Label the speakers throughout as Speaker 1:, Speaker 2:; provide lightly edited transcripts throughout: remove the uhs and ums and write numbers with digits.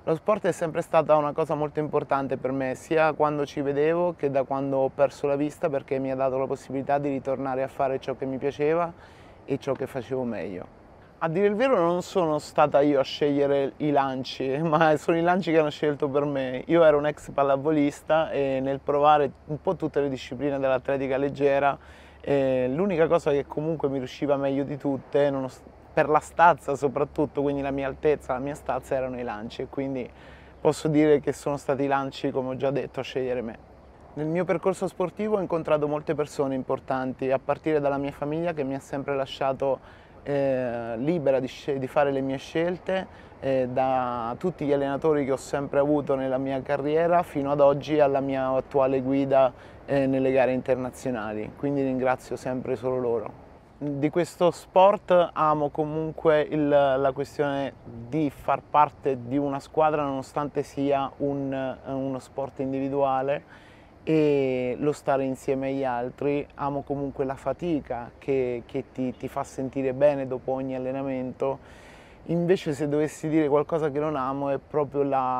Speaker 1: Lo sport è sempre stata una cosa molto importante per me, sia quando ci vedevo che da quando ho perso la vista, perché mi ha dato la possibilità di ritornare a fare ciò che mi piaceva e ciò che facevo meglio. A dire il vero non sono stata io a scegliere i lanci, ma sono i lanci che hanno scelto per me. Io ero un ex pallavolista e nel provare un po' tutte le discipline dell'atletica leggera, l'unica cosa che comunque mi riusciva meglio di tutte, per la stazza soprattutto, quindi la mia altezza, la mia stazza, erano i lanci, e quindi posso dire che sono stati i lanci, come ho già detto, a scegliere me. Nel mio percorso sportivo ho incontrato molte persone importanti, a partire dalla mia famiglia che mi ha sempre lasciato libera di fare le mie scelte, da tutti gli allenatori che ho sempre avuto nella mia carriera fino ad oggi alla mia attuale guida nelle gare internazionali, quindi ringrazio sempre solo loro. Di questo sport amo comunque la questione di far parte di una squadra nonostante sia uno sport individuale, e lo stare insieme agli altri. Amo comunque la fatica che ti fa sentire bene dopo ogni allenamento. Invece, se dovessi dire qualcosa che non amo, è proprio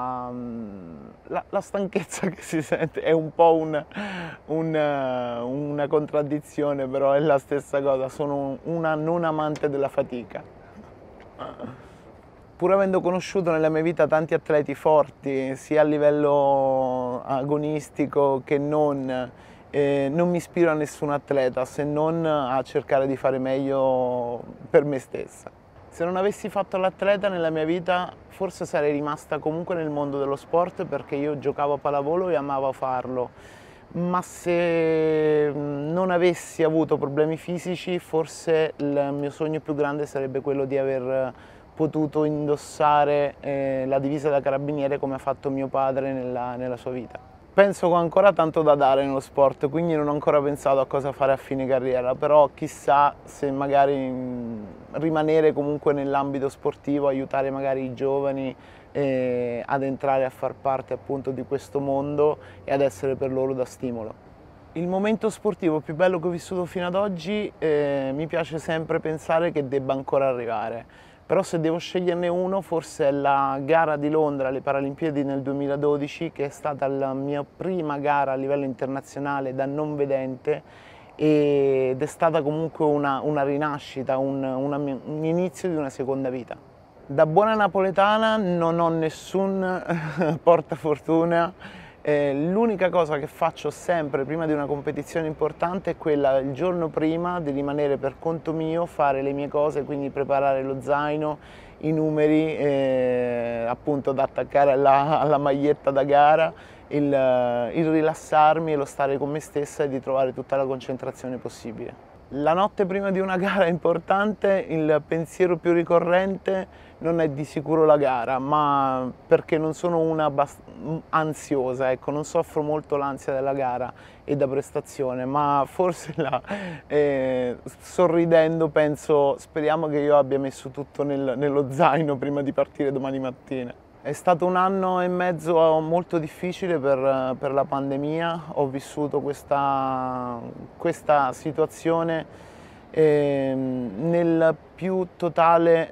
Speaker 1: la stanchezza che si sente. È un po' una contraddizione, però è la stessa cosa. Sono una non amante della fatica. Pur avendo conosciuto nella mia vita tanti atleti forti, sia a livello agonistico che non mi ispiro a nessun atleta, se non a cercare di fare meglio per me stessa. Se non avessi fatto l'atleta nella mia vita, forse sarei rimasta comunque nel mondo dello sport, perché io giocavo a pallavolo e amavo farlo. Ma se non avessi avuto problemi fisici, forse il mio sogno più grande sarebbe quello di aver potuto indossare la divisa da carabiniere come ha fatto mio padre nella sua vita. Penso che ho ancora tanto da dare nello sport, quindi non ho ancora pensato a cosa fare a fine carriera, però chissà se magari rimanere comunque nell'ambito sportivo, aiutare magari i giovani ad entrare a far parte appunto di questo mondo e ad essere per loro da stimolo. Il momento sportivo più bello che ho vissuto fino ad oggi, mi piace sempre pensare che debba ancora arrivare, però se devo sceglierne uno, forse è la gara di Londra alle Paralimpiadi nel 2012, che è stata la mia prima gara a livello internazionale da non vedente, ed è stata comunque una rinascita, un inizio di una seconda vita. Da buona napoletana non ho nessun portafortuna. L'unica cosa che faccio sempre prima di una competizione importante è quella il giorno prima di rimanere per conto mio, fare le mie cose, quindi preparare lo zaino, i numeri appunto da attaccare alla maglietta da gara, il rilassarmi e lo stare con me stessa e di trovare tutta la concentrazione possibile. La notte prima di una gara importante il pensiero più ricorrente non è di sicuro la gara, ma perché non sono una ansiosa, ecco, non soffro molto l'ansia della gara e da prestazione, ma forse sorridendo penso, speriamo che io abbia messo tutto nello zaino prima di partire domani mattina. È stato un anno e mezzo molto difficile per la pandemia. Ho vissuto questa situazione nella più totale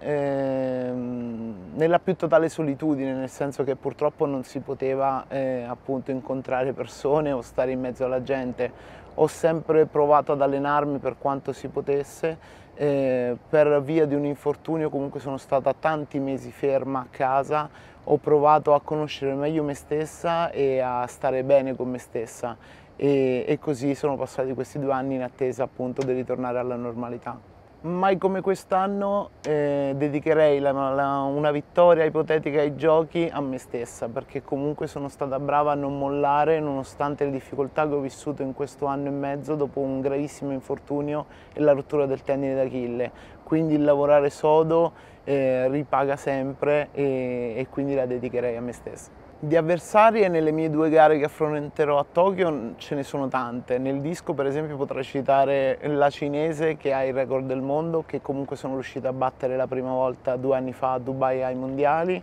Speaker 1: solitudine, nel senso che purtroppo non si poteva appunto incontrare persone o stare in mezzo alla gente. Ho sempre provato ad allenarmi per quanto si potesse. Per via di un infortunio comunque sono stata tanti mesi ferma a casa, ho provato a conoscere meglio me stessa e a stare bene con me stessa, e così sono passati questi 2 anni in attesa appunto di ritornare alla normalità. Mai come quest'anno dedicherei una vittoria ipotetica ai giochi a me stessa, perché comunque sono stata brava a non mollare nonostante le difficoltà che ho vissuto in questo anno e mezzo dopo un gravissimo infortunio e la rottura del tendine d'Achille. Quindi il lavorare sodo ripaga sempre, e quindi la dedicherei a me stessa. Di avversarie nelle mie 2 gare che affronterò a Tokyo ce ne sono tante. Nel disco per esempio potrei citare la cinese che ha il record del mondo, che comunque sono riuscita a battere la prima volta 2 anni fa a Dubai ai mondiali,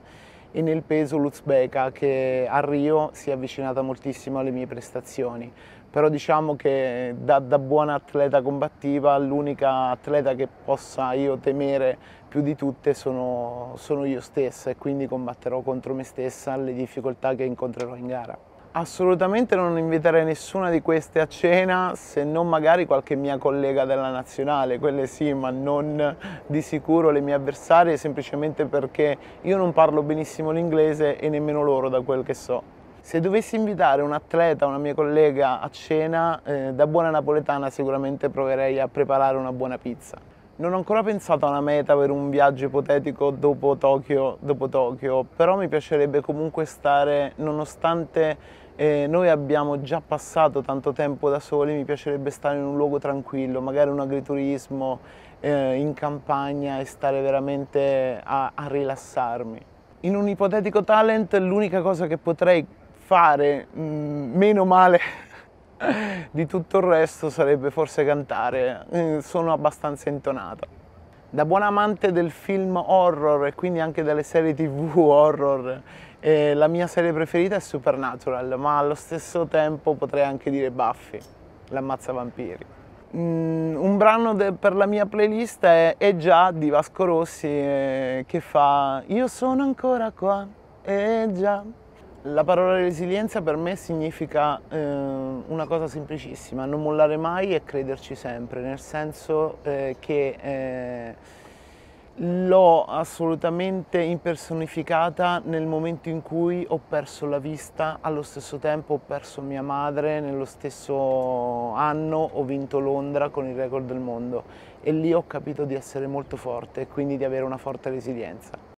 Speaker 1: e nel peso l'uzbeka, che a Rio si è avvicinata moltissimo alle mie prestazioni. Però diciamo che da buona atleta combattiva l'unica atleta che possa io temere più di tutte sono io stessa, e quindi combatterò contro me stessa le difficoltà che incontrerò in gara. Assolutamente non inviterei nessuna di queste a cena, se non magari qualche mia collega della nazionale, quelle sì, ma non di sicuro le mie avversarie, semplicemente perché io non parlo benissimo l'inglese e nemmeno loro, da quel che so. Se dovessi invitare un atleta, una mia collega a cena, da buona napoletana sicuramente proverei a preparare una buona pizza. Non ho ancora pensato a una meta per un viaggio ipotetico dopo Tokyo, però mi piacerebbe comunque stare, nonostante noi abbiamo già passato tanto tempo da soli, mi piacerebbe stare in un luogo tranquillo, magari un agriturismo, in campagna, e stare veramente a rilassarmi. In un ipotetico talent l'unica cosa che potrei fare, meno male di tutto il resto, sarebbe forse cantare. Sono abbastanza intonata. Da buon amante del film horror e quindi anche delle serie TV horror, la mia serie preferita è Supernatural, ma allo stesso tempo potrei anche dire Buffy, l'ammazzavampiri. Un brano per la mia playlist è Già di Vasco Rossi, che fa Io sono ancora qua, già. La parola resilienza per me significa una cosa semplicissima: non mollare mai e crederci sempre, nel senso che l'ho assolutamente impersonificata nel momento in cui ho perso la vista, allo stesso tempo ho perso mia madre, nello stesso anno ho vinto Londra con il record del mondo, e lì ho capito di essere molto forte e quindi di avere una forte resilienza.